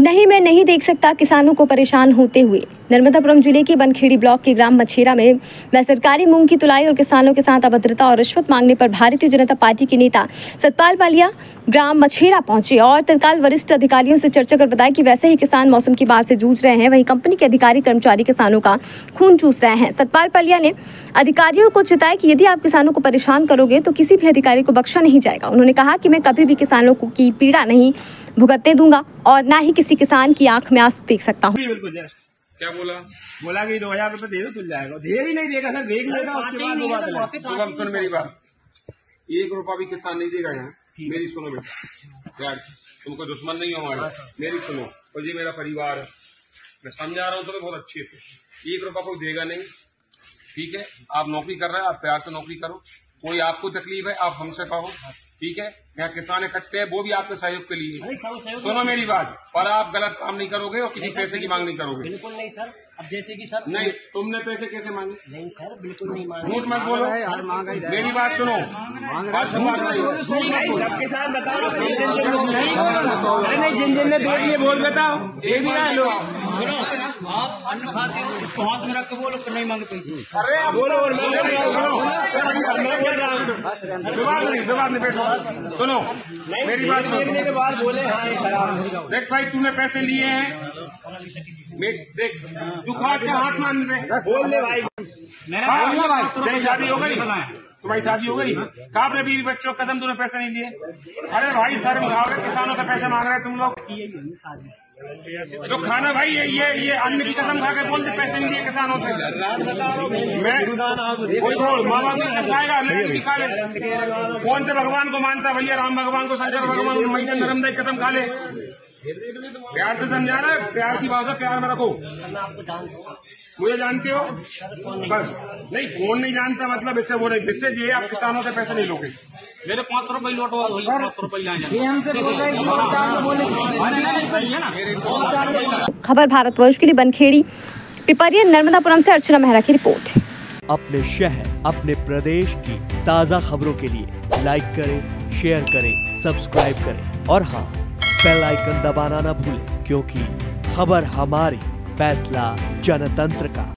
नहीं, मैं नहीं देख सकता किसानों को परेशान होते हुए। नर्मदापुरम जिले के बनखेड़ी ब्लॉक के ग्राम मछेरा में सरकारी मूंग की तुलाई और किसानों के साथ अभद्रता और रिश्वत मांगने पर भारतीय जनता पार्टी के नेता सतपाल पालिया ग्राम मछेरा पहुंचे और तत्काल वरिष्ठ अधिकारियों से चर्चा कर बताया कि वैसे ही किसान मौसम की मार से जूझ रहे हैं, वहीं कंपनी के अधिकारी कर्मचारी किसानों का खून चूस रहे हैं। सतपाल पालिया ने अधिकारियों को चेताया कि यदि आप किसानों को परेशान करोगे तो किसी भी अधिकारी को बख्शा नहीं जाएगा। उन्होंने कहा कि मैं कभी भी किसानों की पीड़ा नहीं भुगतने दूंगा और ना ही किसी किसान की आंख में आंसू देख सकता हूँ। क्या बोला? बोला कि 2000 रुपए दे दो खुल जाएगा। देर ही नहीं देगा सर, देख लेगा उसके बाद शुभम सुन मेरी बात, 1 रुपया भी किसान नहीं देगा यहाँ। मेरी सुनो बेटा, यार तुमको दुश्मन नहीं हो हमारे, मेरी सुनो। और ये मेरा परिवार है, मैं समझा रहा हूँ तुम्हें बहुत अच्छे से। 1 रुपया कोई देगा नहीं, ठीक है? आप नौकरी कर रहे हैं, आप प्यार से नौकरी करो। कोई आपको तकलीफ है आप हमसे कहो, ठीक है? यहाँ किसान इकट्ठे हैं, वो भी आपके सहयोग के लिए। सुनो मेरी बात, पर आप गलत काम नहीं करोगे और किसी पैसे की मांग नहीं करोगे। बिल्कुल नहीं सर। अब जैसे कि सर नहीं, तुमने पैसे कैसे मांगे? नहीं सर, बिल्कुल नहीं मांगे। झूठ मत बोलो, मेरी बात सुनो। किसान बताओ, नहीं जिन ने दे दिए बोल बताओ, दे दिया है लोग। आप अन्न खाते हो, उसको हाथ में रख के बोलो नहीं मांगे पैसे। अरे बोलो और सुनो मेरी बात सुनो। के बाद बोले हाँ ये खराब। देख भाई, तूने पैसे लिए हैं, देख तू खा के हाथ मान दे, बोल दे भाई। तेरी शादी हो गई, तुम्हारी शादी हो गई, कहा अपने बीवी बच्चों कदम तूने पैसे नहीं लिए? अरे भाई सर मुहावरे, किसानों से पैसे मांग रहे हैं तुम लोग। तो खाना भाई ये अन्न की कसम खा के बोलते पैसे नहीं दिए किसानों से। मैं माँ बाप ने खाएगा, नहीं खा ले। कौन से भगवान को मानता भैया? राम भगवान को, शंकर भगवान को, मैया नर्मदा की कसम खा ले। प्यार से समझा रहा है, प्यार की भाषा प्यार में रखो। मुझे जानते हो बस, नहीं कौन नहीं जानता मतलब इससे बोले, इससे ये आप किसानों से पैसे नहीं लोगे। मेरे 500 रुपये लौटवा, 500 रुपये ना। खबर भारतवर्ष के लिए बनखेड़ी पिपरिया नर्मदापुरम से अर्चना मेहरा की रिपोर्ट। अपने शहर अपने प्रदेश की ताज़ा खबरों के लिए लाइक करें, शेयर करें, सब्सक्राइब करें और हाँ, बेल आइकन दबाना ना भूलें, क्योंकि खबर हमारी, फैसला जनतंत्र का।